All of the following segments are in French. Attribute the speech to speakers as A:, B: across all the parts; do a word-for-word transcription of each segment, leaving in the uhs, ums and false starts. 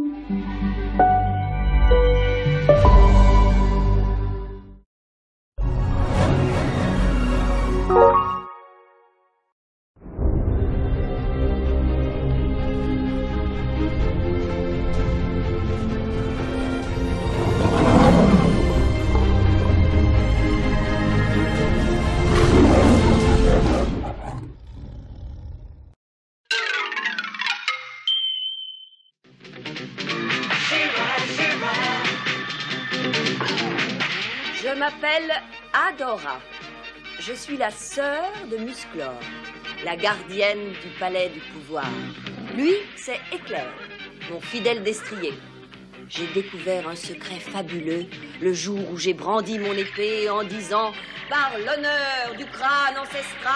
A: Je m'appelle Adora. Je suis la sœur de Musclor, la gardienne du palais du pouvoir. Lui, c'est Éclair, mon fidèle destrier. J'ai découvert un secret fabuleux le jour où j'ai brandi mon épée en disant « Par l'honneur du crâne ancestral !»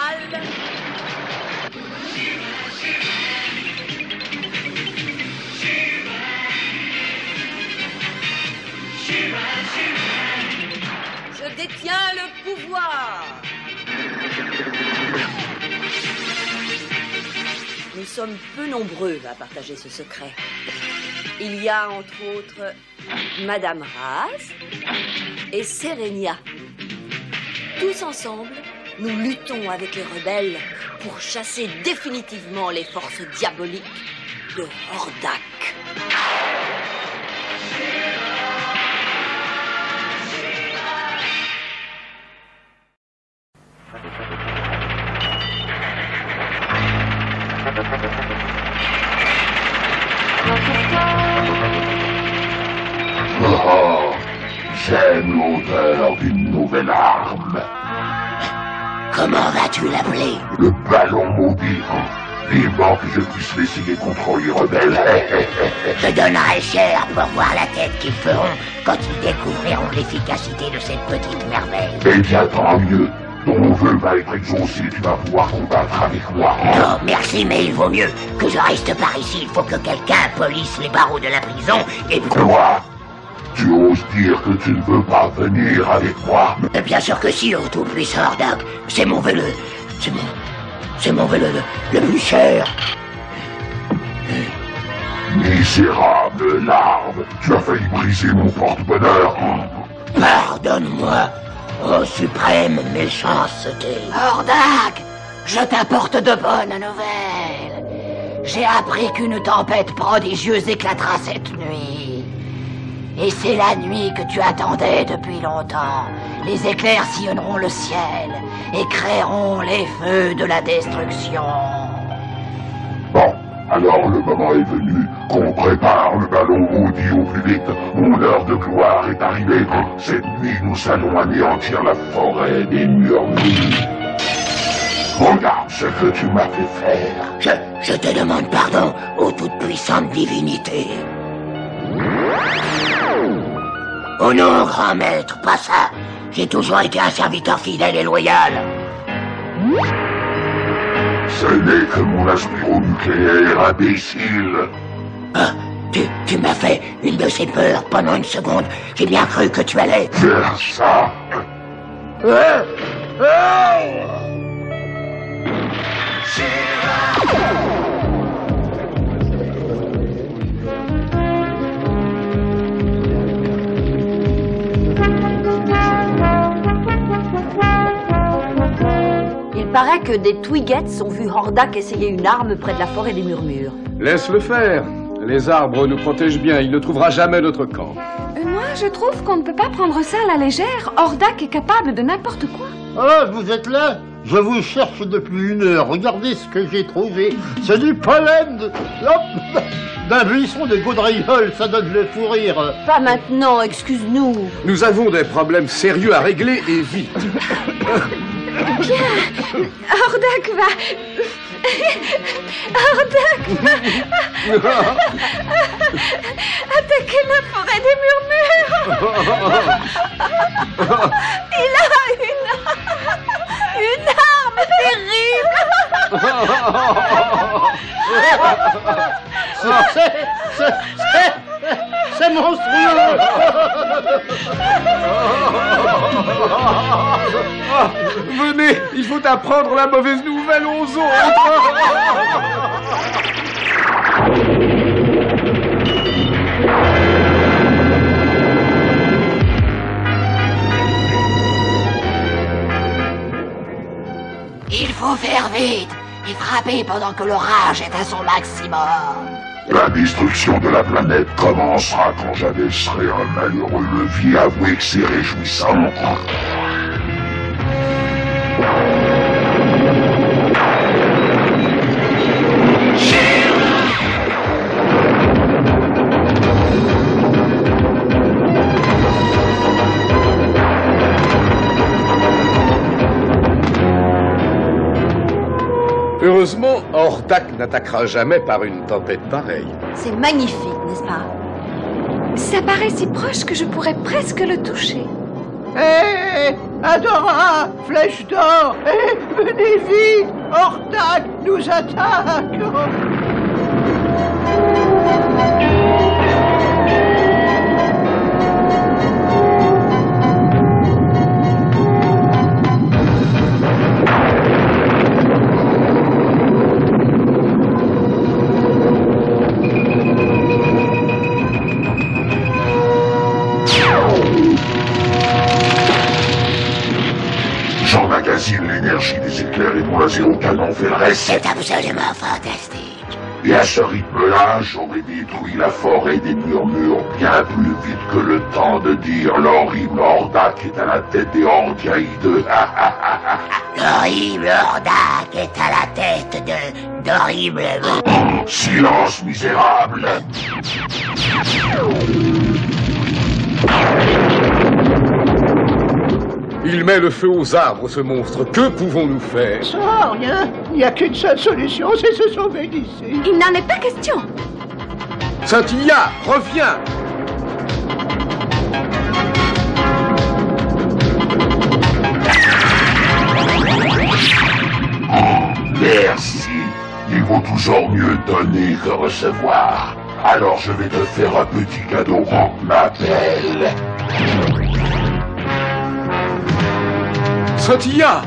A: Je détiens le pouvoir. Nous sommes peu nombreux à partager ce secret. Il y a entre autres Madame Raz et Serenia. Tous ensemble, nous luttons avec les rebelles pour chasser définitivement les forces diaboliques de Hordak.
B: Oh, j'aime l'odeur d'une nouvelle arme.
C: Comment vas-tu l'appeler?
B: Le ballon maudit. Vivement que je puisse l'essayer contre les rebelles.
C: Je donnerai cher pour voir la tête qu'ils feront quand ils découvriront l'efficacité de cette petite merveille.
B: Eh bien, tant mieux. Ton vœu va être exaucé, tu vas pouvoir combattre avec moi.
C: Non, merci, mais il vaut mieux que je reste par ici. Il faut que quelqu'un polisse les barreaux de la prison et...
B: Quoi? Tu oses dire que tu ne veux pas venir avec moi?
C: Bien sûr que si, oh tout-puissant Hordak. C'est mon vœu le... C'est mon... C'est mon vœu le... le plus cher.
B: Misérable larve, tu as failli briser mon porte-bonheur.
C: Pardonne-moi, ô suprême méchanceté.
D: Hordak, je t'apporte de bonnes nouvelles. J'ai appris qu'une tempête prodigieuse éclatera cette nuit. Et c'est la nuit que tu attendais depuis longtemps. Les éclairs sillonneront le ciel et créeront les feux de la destruction.
B: Bon, alors le moment est venu qu'on prépare le ballon maudit au plus vite. Mon heure de gloire est arrivée. Cette nuit, nous allons anéantir la forêt des murmures. Regarde ce que tu m'as fait faire.
C: Je, je te demande pardon, ô toute-puissante divinité. Oh non, grand maître, pas ça. J'ai toujours été un serviteur fidèle et loyal.
B: Ce n'est que mon aspironucléaire imbécile.
C: Ah, tu, tu m'as fait une de ces peurs pendant une seconde. J'ai bien cru que tu allais...
B: Faire ça.
C: Ah, ah.
A: Il paraît que des Twiggets ont vu Hordak essayer une arme près de la forêt des murmures.
E: Laisse-le faire. Les arbres nous protègent bien. Il ne trouvera jamais notre camp.
F: Euh, moi, je trouve qu'on ne peut pas prendre ça à la légère. Hordak est capable de n'importe quoi.
G: Ah, vous êtes là? Je vous cherche depuis une heure. Regardez ce que j'ai trouvé. C'est du pollen de... Hop, d'un buisson de gaudrioles. Ça donne le fou rire.
A: Pas maintenant, excuse-nous.
E: Nous avons des problèmes sérieux à régler et vite.
F: Bien. Hordak va... Hordak va... attaquer la forêt des murmures. Il a une... une arme terrible.
G: C'est... c'est... c'est... c'est monstrueux.
E: Venez, il faut apprendre la mauvaise nouvelle aux autres.
D: vite et frappez pendant que l'orage est à son maximum.
B: La destruction de la planète commencera quand j'abaisserai un malheureux levier avoué que c'est réjouissant.
E: Heureusement, Hordak n'attaquera jamais par une tempête pareille.
A: C'est magnifique, n'est-ce pas?
F: Ça paraît si proche que je pourrais presque le toucher.
H: Hé, hey, Adora, Flèche d'Or, hey, venez vite, Hordak nous attaque.
B: J'emmagasine l'énergie des éclairs et mon laser au canon fait le reste.
C: C'est absolument fantastique.
B: Et à ce rythme-là, j'aurais détruit la forêt des murmures bien plus vite que le temps de dire l'horrible Hordak est à la tête des Ordiaïdes.
C: L'horrible Hordak est à la tête de... d'horribles...
B: Silence misérable.
E: Il met le feu aux arbres, ce monstre. Que pouvons-nous faire?
H: Ça, rien. Il n'y a qu'une seule solution, c'est se sauver d'ici.
F: Il n'en est pas question.
E: Scintilla, reviens!
B: Merci. Il vaut toujours mieux donner que recevoir. Alors je vais te faire un petit cadeau. Ma belle.
E: Scintilla!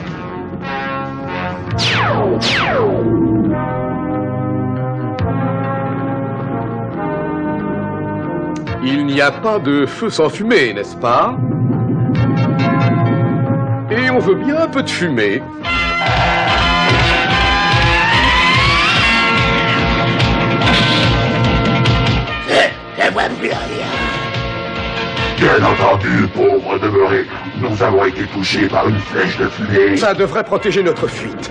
E: Il n'y a pas de feu sans fumée, n'est-ce pas? Et on veut bien un peu de fumée.
C: Je vois plus rien.
B: Bien entendu, pauvre demeuré, nous avons été touchés par une flèche de fumée.
E: Ça devrait protéger notre fuite.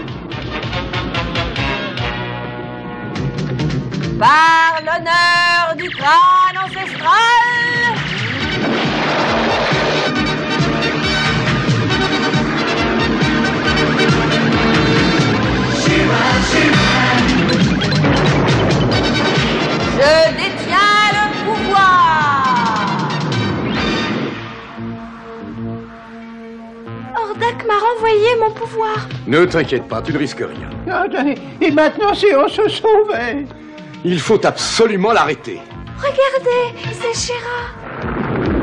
A: Par l'honneur du crâne ancestral, je détiens le pouvoir.
F: Hordak m'a renvoyé mon pouvoir.
E: Ne t'inquiète pas, tu ne risques rien.
H: Attendez, et maintenant si on se sauvait?
E: Il faut absolument l'arrêter.
F: Regardez, c'est She-Ra.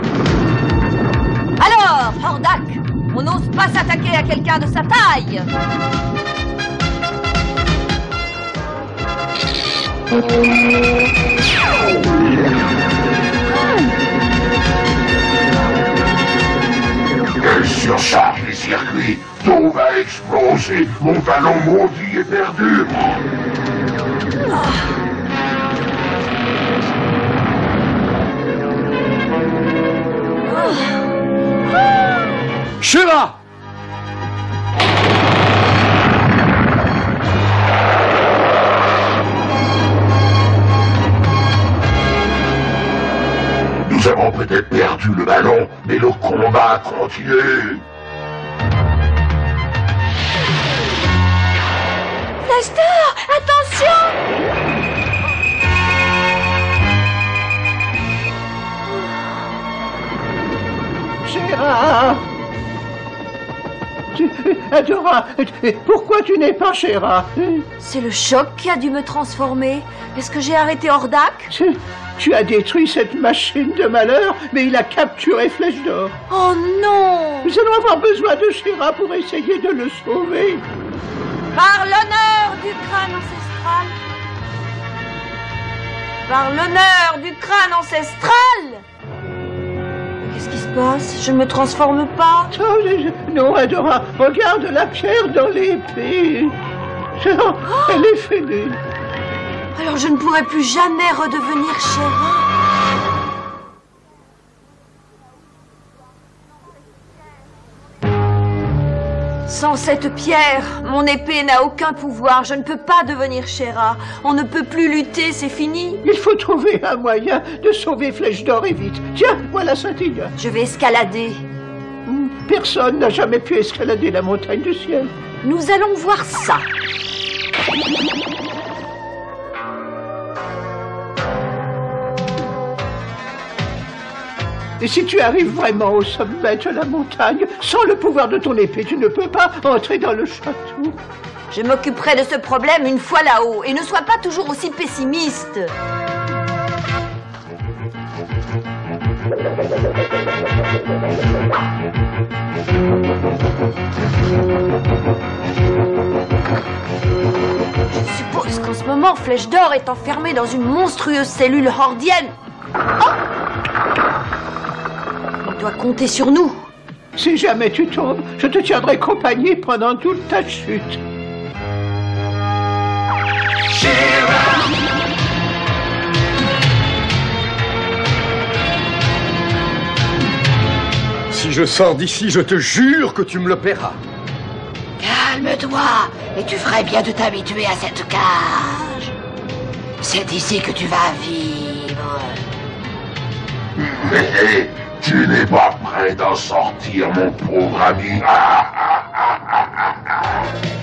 A: Alors, Hordak, on n'ose pas s'attaquer à quelqu'un de sa taille.
B: Elle surcharge les circuits. Tout va exploser. Mon ballon maudit est perdu.
E: She-Ra!
B: Nous avons peut-être perdu le ballon, mais le combat continue.
F: Flèche d'Or, attention!
H: She-Ra! Tu- Adora, pourquoi tu n'es pas She-Ra?
A: C'est le choc qui a dû me transformer. Est-ce que j'ai arrêté Hordak?
H: Tu, tu as détruit cette machine de malheur, mais il a capturé Flèche d'Or.
A: Oh non!
H: Nous allons avoir besoin de She-Ra pour essayer de le sauver.
A: Par l'honneur du crâne ancestral. Par l'honneur du crâne ancestral. Qu'est-ce qui se passe? Je ne me transforme pas.
H: Oh, je- je- non, Adora, regarde la pierre dans l'épée. Oh, elle est fêlée.
F: Alors je ne pourrai plus jamais redevenir Chéra. Sans cette pierre, mon épée n'a aucun pouvoir. Je ne peux pas devenir Chéra. On ne peut plus lutter, c'est fini.
H: Il faut trouver un moyen de sauver Flèche d'Or et vite. Tiens, voilà Saint-Tigre.
F: Je vais escalader.
H: Personne n'a jamais pu escalader la montagne du ciel.
F: Nous allons voir ça.
H: Et si tu arrives vraiment au sommet de la montagne, sans le pouvoir de ton épée, tu ne peux pas entrer dans le château.
F: Je m'occuperai de ce problème une fois là-haut. Et ne sois pas toujours aussi pessimiste. Je suppose qu'en ce moment, Flèche d'Or est enfermée dans une monstrueuse cellule hordienne. Oh! Il doit compter sur nous.
H: Si jamais tu tombes, je te tiendrai compagnie pendant toute ta chute.
E: Si je sors d'ici, je te jure que tu me le paieras.
D: Calme-toi, et tu ferais bien de t'habituer à cette cage. C'est ici que tu vas vivre.
B: Mais tu n'es pas prêt d'en sortir, mon pauvre ami. Ah, ah, ah, ah, ah, ah.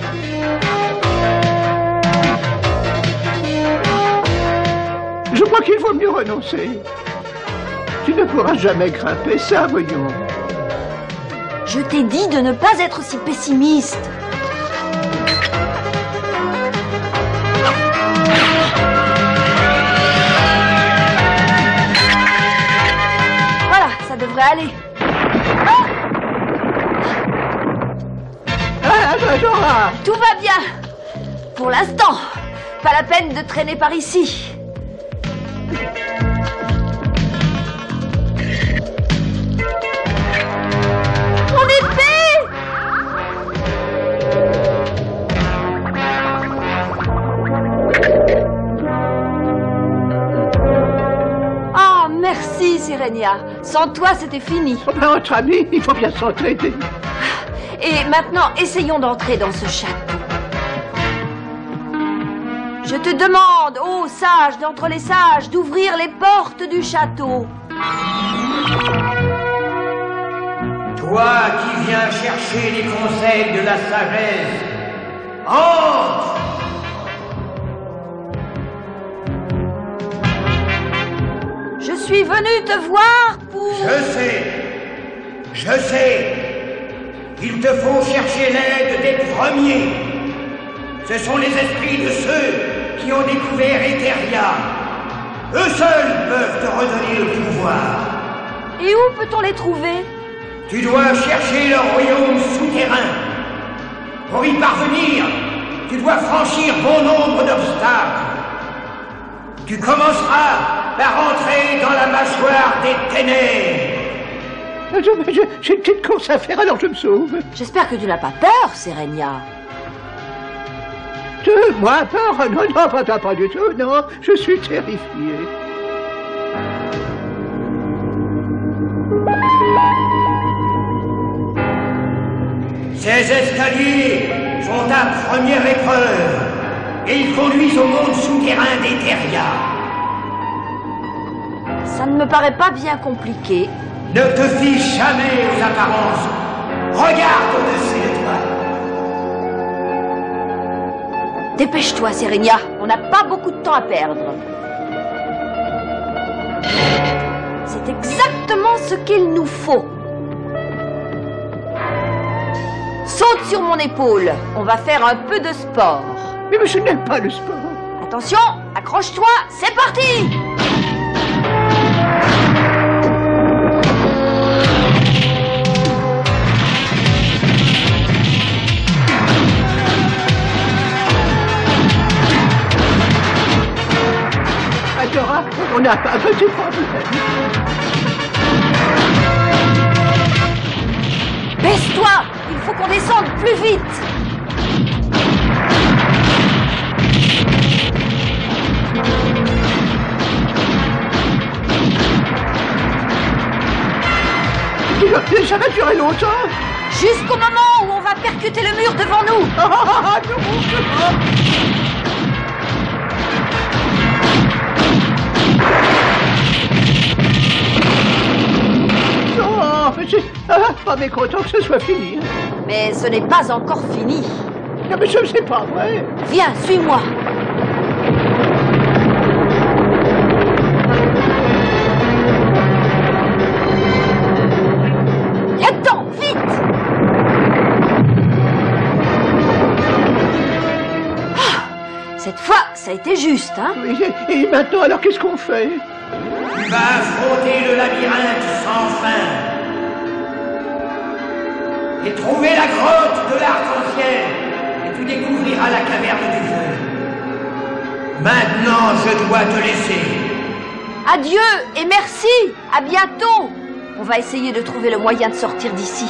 H: Je crois qu'il vaut mieux renoncer. Tu ne pourras jamais grimper ça, voyons.
F: Je t'ai dit de ne pas être si pessimiste. Voilà, ça devrait aller.
H: Ah, Adora!
F: Tout va bien. Pour l'instant. Pas la peine de traîner par ici. Mon épée! Oh, merci, Sirenia. Sans toi, c'était fini.
H: Oh, ben, entre amis, il faut bien s'entraider.
F: Et maintenant, essayons d'entrer dans ce château. Je te demande, ô sage d'entre les sages, d'ouvrir les portes du château.
I: Toi qui viens chercher les conseils de la sagesse, entre!
F: Je suis venu te voir pour...
I: Je sais, je sais. Il te faut chercher l'aide des premiers. Ce sont les esprits de ceux qui ont découvert Eteria. Eux seuls peuvent te redonner le pouvoir.
F: Et où peut-on les trouver?
I: Tu dois chercher leur royaume souterrain. Pour y parvenir, tu dois franchir bon nombre d'obstacles. Tu commenceras par entrer dans la mâchoire des ténèbres.
H: J'ai une petite course à faire, alors je me sauve.
F: J'espère que tu n'as pas peur, Sirenia.
H: De moi peur? Non, non, pas, pas, pas du tout, non. Je suis terrifié.
I: Ces escaliers sont ta première épreuve et ils conduisent au monde souterrain d'Eteria.
F: Ça ne me paraît pas bien compliqué.
I: Ne te fie jamais aux apparences. Regarde au-dessus de toi.
F: Dépêche-toi, Sirenia. On n'a pas beaucoup de temps à perdre. C'est exactement ce qu'il nous faut. Saute sur mon épaule. On va faire un peu de sport.
H: Mais je n'aime pas le sport.
F: Attention, accroche-toi, c'est parti!
H: Adora, on a un petit problème.
F: Baisse-toi! Il faut qu'on descende plus vite!
H: que ça va durer longtemps.
F: Jusqu'au moment où on va percuter le mur devant nous.
H: Ah, ah, ah, non. Non, mais c'est ah, pas mécontent que ce soit fini.
F: Mais ce n'est pas encore fini.
H: Non, mais ce c'est pas vrai.
F: Viens, suis-moi. Là-dedans, vite. Ah, cette fois, ça a été juste, hein?
H: Oui, et, et maintenant, alors qu'est-ce qu'on fait?
I: Tu vas affronter le labyrinthe sans fin et trouver la grotte de l'arc-en-ciel, et tu découvriras la caverne du feu. Maintenant, je dois te laisser.
F: Adieu et merci. À bientôt. On va essayer de trouver le moyen de sortir d'ici.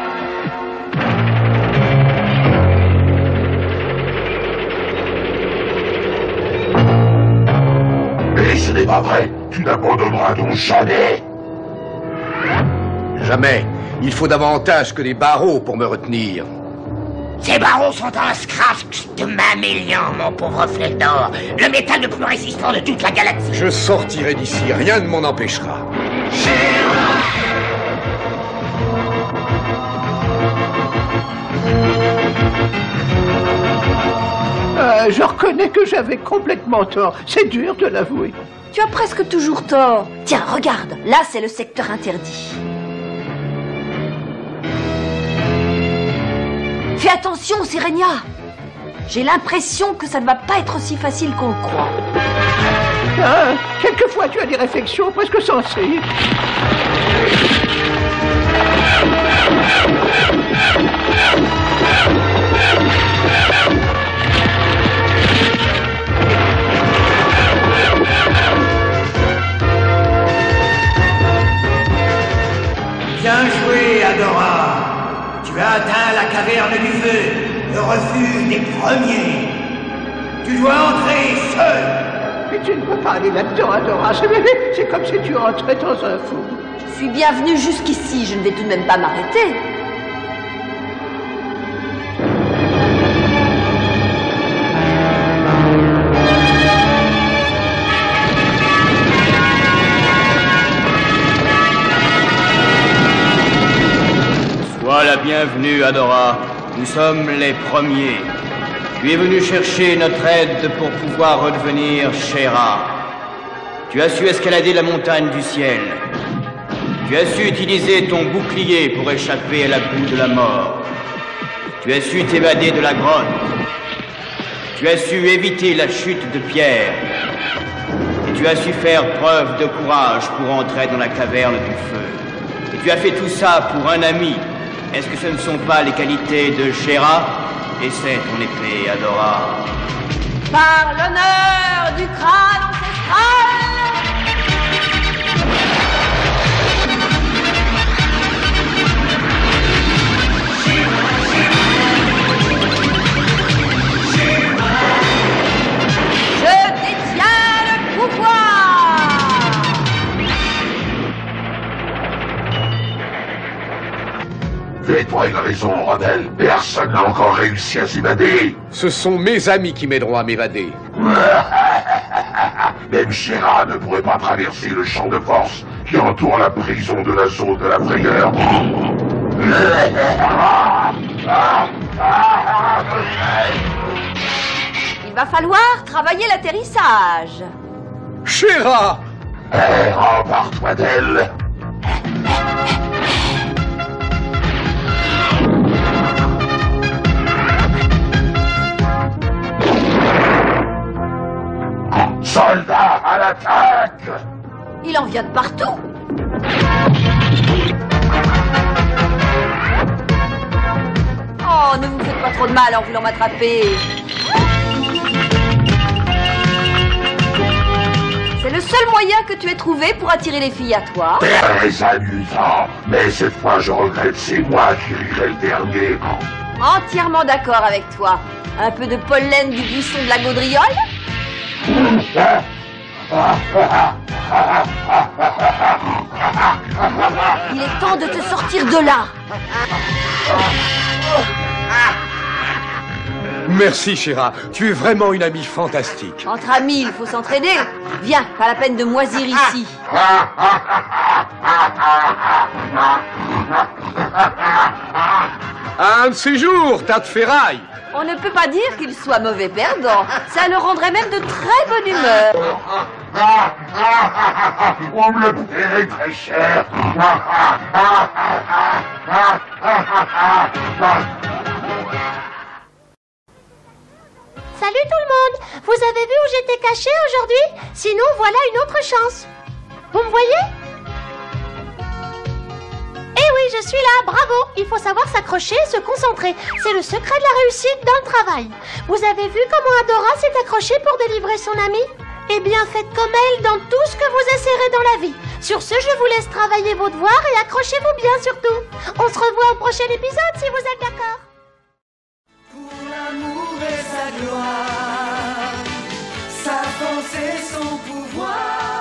B: Mais ce n'est pas vrai. Tu n'abandonneras donc jamais.
E: Jamais. Il faut davantage que des barreaux pour me retenir.
C: Ces barreaux sont un scratch de mammalian, mon pauvre flèche d'or. Le métal le plus résistant de toute la galaxie.
E: Je sortirai d'ici, rien ne m'en empêchera.
H: Euh, je reconnais que j'avais complètement tort. C'est dur de l'avouer.
F: Tu as presque toujours tort. Tiens, regarde. Là, c'est le secteur interdit. Fais attention, Sirenia. J'ai l'impression que ça ne va pas être aussi facile qu'on le croit.
H: Ah, quelquefois, tu as des réflexions presque sensées.
I: Bien joué, Adora. Tu as atteint la caverne du feu, le refuge des premiers. Tu dois entrer seul.
H: Mais tu ne peux pas aller là-dedans, Adora. C'est comme si tu entrais dans un four.
F: Je suis bienvenue jusqu'ici, je ne vais tout de même pas m'arrêter.
J: Sois la bienvenue, Adora. Nous sommes les premiers. Tu es venu chercher notre aide pour pouvoir redevenir Shera. Tu as su escalader la montagne du ciel. Tu as su utiliser ton bouclier pour échapper à la boue de la mort. Tu as su t'évader de la grotte. Tu as su éviter la chute de pierre. Et tu as su faire preuve de courage pour entrer dans la caverne du feu. Et tu as fait tout ça pour un ami. Est-ce que ce ne sont pas les qualités de Shera? Et c'est ton épée, Adora.
F: Par l'honneur du crâne ancestral. Je détiens le pouvoir.
B: Fais-toi une raison, Rebelle. Personne n'a encore réussi à s'évader.
E: Ce sont mes amis qui m'aideront à m'évader.
B: Même Shera ne pourrait pas traverser le champ de force qui entoure la prison de la zone de la frayeur.
F: Il va falloir travailler l'atterrissage.
E: Shera!
B: Eh, empare-toi d'elle. Soldats à l'attaque!
F: Il en vient de partout. Oh, ne vous faites pas trop de mal en voulant m'attraper. C'est le seul moyen que tu aies trouvé pour attirer les filles à toi.
B: Très amusant, mais cette fois je regrette, c'est moi qui rirai le dernier.
F: Entièrement d'accord avec toi. Un peu de pollen du buisson de la gaudriole? Il est temps temps de te sortir de là.
E: Merci, Chéra. Tu es vraiment une amie fantastique.
F: Entre amis, il faut s'entraider. Viens, pas la peine de moisir ici.
E: Un de ces jours, tas de ferraille.
F: On ne peut pas dire qu'il soit mauvais perdant. Ça le rendrait même de très bonne humeur.
B: On me le paierait très cher.
K: Salut tout le monde! Vous avez vu où j'étais caché aujourd'hui? Sinon, voilà une autre chance. Vous me voyez? Eh oui, je suis là, bravo! Il faut savoir s'accrocher et se concentrer. C'est le secret de la réussite dans le travail. Vous avez vu comment Adora s'est accrochée pour délivrer son ami? Eh bien, faites comme elle dans tout ce que vous essayerez dans la vie. Sur ce, je vous laisse travailler vos devoirs et accrochez-vous bien surtout. On se revoit au prochain épisode si vous êtes d'accord.
L: Pour l'amour et sa gloire, sa force et son pouvoir.